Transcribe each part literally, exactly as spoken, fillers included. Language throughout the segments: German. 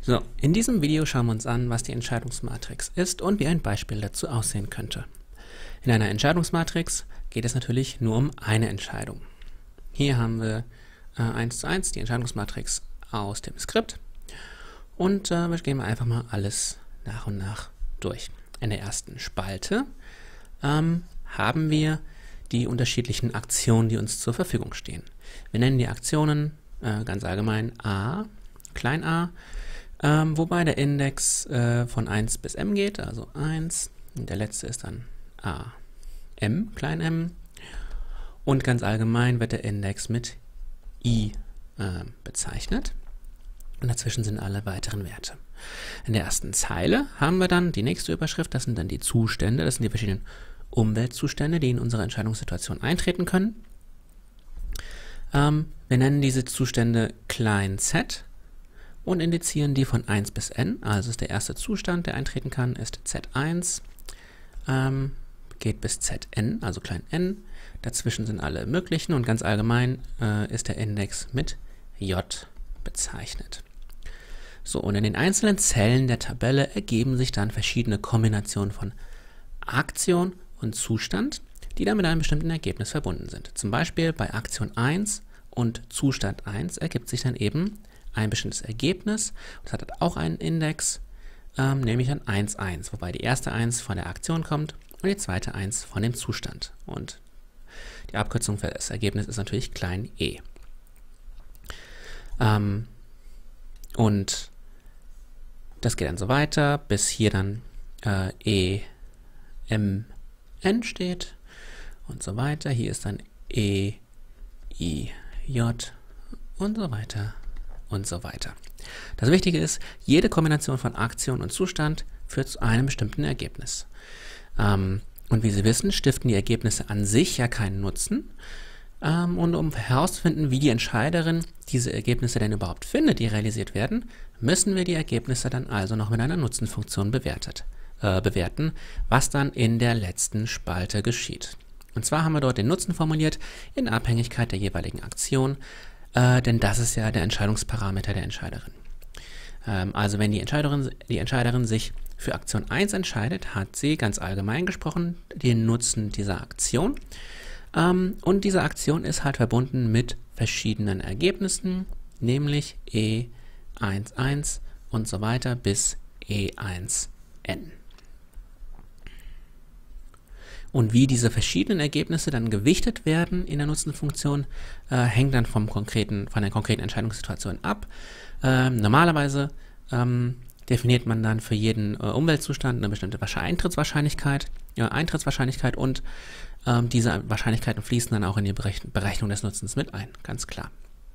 So, in diesem Video schauen wir uns an, was die Entscheidungsmatrix ist und wie ein Beispiel dazu aussehen könnte. In einer Entscheidungsmatrix geht es natürlich nur um eine Entscheidung. Hier haben wir äh, eins zu eins die Entscheidungsmatrix aus dem Skript und äh, wir gehen einfach mal alles nach und nach durch. In der ersten Spalte ähm, haben wir die unterschiedlichen Aktionen, die uns zur Verfügung stehen. Wir nennen die Aktionen äh, ganz allgemein a, klein a, ähm, wobei der Index äh, von eins bis m geht, also eins, und der letzte ist dann a, m, klein m, und ganz allgemein wird der Index mit i äh, bezeichnet und dazwischen sind alle weiteren Werte. In der ersten Zeile haben wir dann die nächste Überschrift, das sind dann die Zustände, das sind die verschiedenen Umweltzustände, die in unserer Entscheidungssituation eintreten können. Ähm, wir nennen diese Zustände klein z und indizieren die von eins bis n, also ist der erste Zustand, der eintreten kann, ist z eins, ähm, geht bis zn, also klein n, dazwischen sind alle möglichen und ganz allgemein äh, ist der Index mit j bezeichnet. So, und in den einzelnen Zellen der Tabelle ergeben sich dann verschiedene Kombinationen von Aktion und Zustand, die dann mit einem bestimmten Ergebnis verbunden sind. Zum Beispiel bei Aktion eins und Zustand eins ergibt sich dann eben ein bestimmtes Ergebnis. Das hat auch einen Index, ähm, nämlich ein eins eins, wobei die erste eins von der Aktion kommt und die zweite eins von dem Zustand. Und die Abkürzung für das Ergebnis ist natürlich klein e. Ähm, und das geht dann so weiter, bis hier dann äh, e, m, n steht und so weiter. Hier ist dann e, i, j und so weiter und so weiter. Das Wichtige ist, jede Kombination von Aktion und Zustand führt zu einem bestimmten Ergebnis. Ähm, und wie Sie wissen, stiften die Ergebnisse an sich ja keinen Nutzen. Ähm, und um herauszufinden, wie die Entscheiderin diese Ergebnisse denn überhaupt findet, die realisiert werden, müssen wir die Ergebnisse dann also noch mit einer Nutzenfunktion bewertet, äh, bewerten, was dann in der letzten Spalte geschieht. Und zwar haben wir dort den Nutzen formuliert in Abhängigkeit der jeweiligen Aktion, äh, denn das ist ja der Entscheidungsparameter der Entscheiderin. Ähm, also wenn die Entscheiderin, die Entscheiderin sich für Aktion eins entscheidet, hat sie ganz allgemein gesprochen den Nutzen dieser Aktion. Ähm, und diese Aktion ist halt verbunden mit verschiedenen Ergebnissen, nämlich e eins eins und so weiter bis e eins n. Und wie diese verschiedenen Ergebnisse dann gewichtet werden in der Nutzenfunktion, äh, hängt dann vom konkreten, von der konkreten Entscheidungssituation ab. Ähm, normalerweise ähm, definiert man dann für jeden äh, Umweltzustand eine bestimmte Eintrittswahrscheinlichkeit, ja, Eintrittswahrscheinlichkeit und ähm, diese Wahrscheinlichkeiten fließen dann auch in die Berechnung des Nutzens mit ein, ganz klar.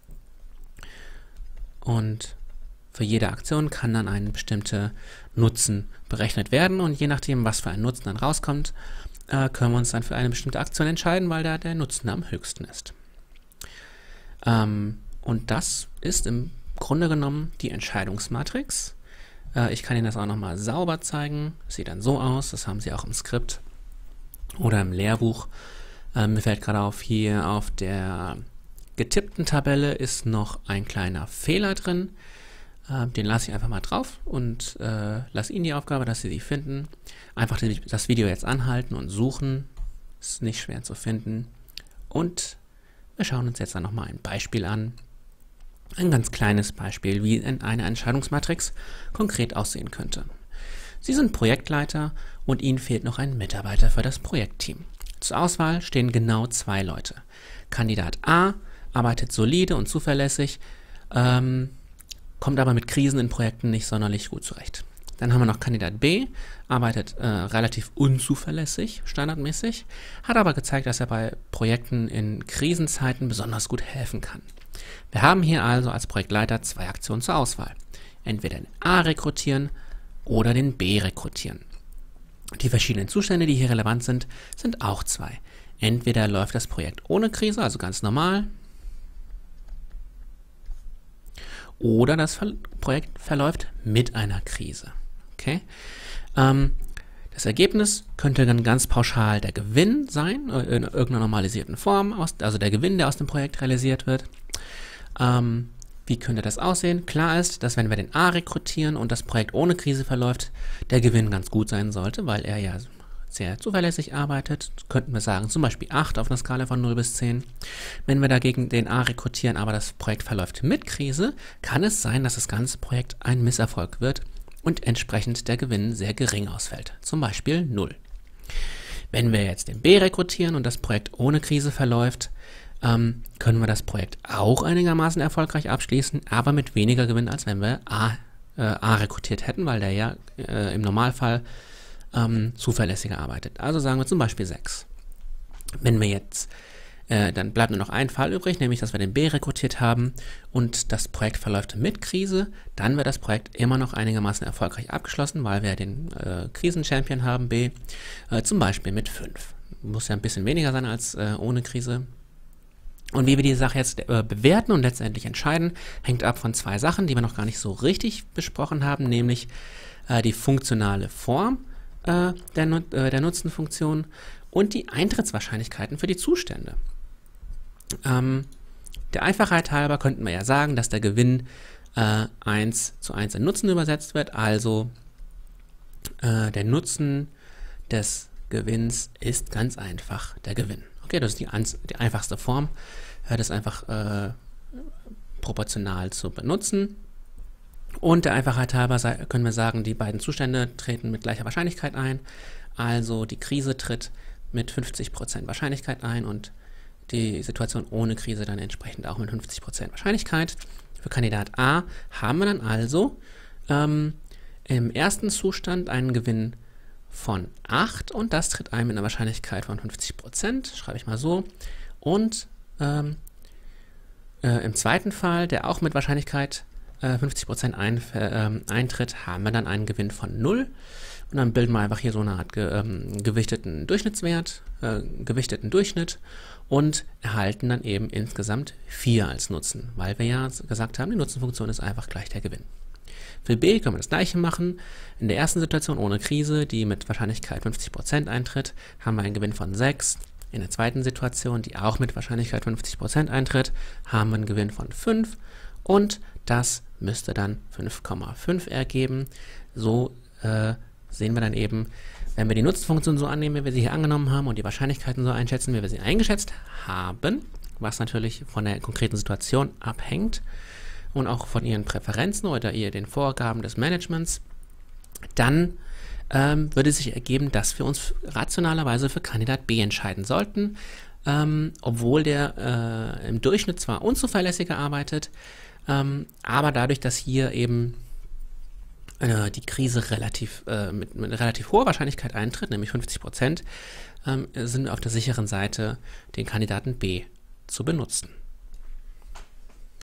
Und für jede Aktion kann dann ein bestimmter Nutzen berechnet werden und je nachdem, was für ein Nutzen dann rauskommt, äh, können wir uns dann für eine bestimmte Aktion entscheiden, weil da der Nutzen am höchsten ist. Ähm, und das ist im Grunde genommen die Entscheidungsmatrix. Äh, ich kann Ihnen das auch nochmal sauber zeigen. Sieht dann so aus, das haben Sie auch im Skript oder im Lehrbuch. Äh, mir fällt gerade auf, hier auf der getippten Tabelle ist noch ein kleiner Fehler drin. Den lasse ich einfach mal drauf und äh, lasse Ihnen die Aufgabe, dass Sie sie finden. Einfach das Video jetzt anhalten und suchen. Ist nicht schwer zu finden. Und wir schauen uns jetzt dann nochmal ein Beispiel an. Ein ganz kleines Beispiel, wie eine Entscheidungsmatrix konkret aussehen könnte. Sie sind Projektleiter und Ihnen fehlt noch ein Mitarbeiter für das Projektteam. Zur Auswahl stehen genau zwei Leute. Kandidat A arbeitet solide und zuverlässig, ähm, kommt aber mit Krisen in Projekten nicht sonderlich gut zurecht. Dann haben wir noch Kandidat B, arbeitet äh, relativ unzuverlässig, standardmäßig, hat aber gezeigt, dass er bei Projekten in Krisenzeiten besonders gut helfen kann. Wir haben hier also als Projektleiter zwei Aktionen zur Auswahl. Entweder den A rekrutieren oder den B rekrutieren. Die verschiedenen Zustände, die hier relevant sind, sind auch zwei. Entweder läuft das Projekt ohne Krise, also ganz normal, oder das Ver- Projekt verläuft mit einer Krise. Okay? Ähm, das Ergebnis könnte dann ganz pauschal der Gewinn sein, in irgendeiner normalisierten Form, aus, also der Gewinn, der aus dem Projekt realisiert wird. Ähm, Wie könnte das aussehen? Klar ist, dass wenn wir den A rekrutieren und das Projekt ohne Krise verläuft, der Gewinn ganz gut sein sollte, weil er ja sehr zuverlässig arbeitet. Könnten wir sagen, zum Beispiel acht auf einer Skala von null bis zehn. Wenn wir dagegen den A rekrutieren, aber das Projekt verläuft mit Krise, kann es sein, dass das ganze Projekt ein Misserfolg wird und entsprechend der Gewinn sehr gering ausfällt. Zum Beispiel null. Wenn wir jetzt den B rekrutieren und das Projekt ohne Krise verläuft, ähm, können wir das Projekt auch einigermaßen erfolgreich abschließen, aber mit weniger Gewinn, als wenn wir A, äh, A rekrutiert hätten, weil der ja äh, im Normalfall ähm, zuverlässiger arbeitet. Also sagen wir zum Beispiel sechs. Wenn wir jetzt, äh, dann bleibt nur noch ein Fall übrig, nämlich dass wir den B rekrutiert haben und das Projekt verläuft mit Krise, dann wird das Projekt immer noch einigermaßen erfolgreich abgeschlossen, weil wir den äh, Krisen-Champion haben, B, äh, zum Beispiel mit fünf. Muss ja ein bisschen weniger sein als äh, ohne Krise. Und wie wir die Sache jetzt äh, bewerten und letztendlich entscheiden, hängt ab von zwei Sachen, die wir noch gar nicht so richtig besprochen haben, nämlich äh, die funktionale Form äh, der, Nut äh, der Nutzenfunktion und die Eintrittswahrscheinlichkeiten für die Zustände. Ähm, der Einfachheit halber könnten wir ja sagen, dass der Gewinn äh, eins zu eins in Nutzen übersetzt wird, also äh, der Nutzen des Gewinns ist ganz einfach der Gewinn. Okay, das ist die, die einfachste Form, das ist einfach äh, proportional zu benutzen. Und der Einfachheit halber können wir sagen, die beiden Zustände treten mit gleicher Wahrscheinlichkeit ein. Also die Krise tritt mit fünfzig Prozent Wahrscheinlichkeit ein und die Situation ohne Krise dann entsprechend auch mit fünfzig Prozent Wahrscheinlichkeit. Für Kandidat A haben wir dann also ähm, im ersten Zustand einen Gewinn von acht und das tritt ein mit einer Wahrscheinlichkeit von fünfzig Prozent, schreibe ich mal so. Und ähm, äh, im zweiten Fall, der auch mit Wahrscheinlichkeit äh, fünfzig Prozent ein, äh, eintritt, haben wir dann einen Gewinn von null. Und dann bilden wir einfach hier so eine Art ge ähm, gewichteten Durchschnittswert, äh, gewichteten Durchschnitt und erhalten dann eben insgesamt vier als Nutzen, weil wir ja gesagt haben, die Nutzenfunktion ist einfach gleich der Gewinn. Für B können wir das gleiche machen. In der ersten Situation ohne Krise, die mit Wahrscheinlichkeit fünfzig Prozent eintritt, haben wir einen Gewinn von sechs. In der zweiten Situation, die auch mit Wahrscheinlichkeit fünfzig Prozent eintritt, haben wir einen Gewinn von fünf und das müsste dann fünf Komma fünf ergeben. So äh, sehen wir dann eben, wenn wir die Nutzenfunktion so annehmen, wie wir sie hier angenommen haben und die Wahrscheinlichkeiten so einschätzen, wie wir sie eingeschätzt haben, was natürlich von der konkreten Situation abhängt, und auch von ihren Präferenzen oder ihr den Vorgaben des Managements, dann ähm, würde sich ergeben, dass wir uns rationalerweise für Kandidat B entscheiden sollten, ähm, obwohl der äh, im Durchschnitt zwar unzuverlässiger arbeitet, ähm, aber dadurch, dass hier eben äh, die Krise relativ, äh, mit, mit relativ hoher Wahrscheinlichkeit eintritt, nämlich fünfzig Prozent, ähm, sind wir auf der sicheren Seite, den Kandidaten B zu benutzen.